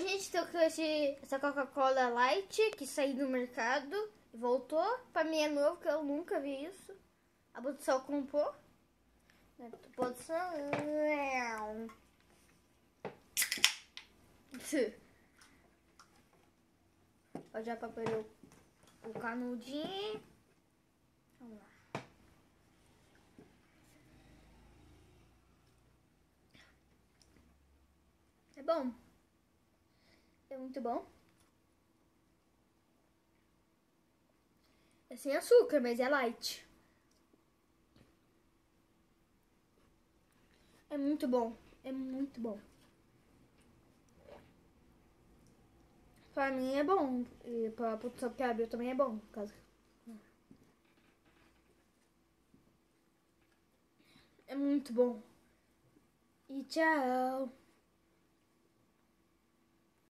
gente trocou essa Coca-Cola Light que saiu do mercado e voltou. Pra mim é novo, que eu nunca vi isso. A produção comprou. A produção... Eu já preparei o canudinho. Vamos lá. É bom. É muito bom. É sem açúcar, mas é light. É muito bom. É muito bom. Pra mim é bom. E pra produção que abriu também é bom. Por causa... É muito bom. E tchau.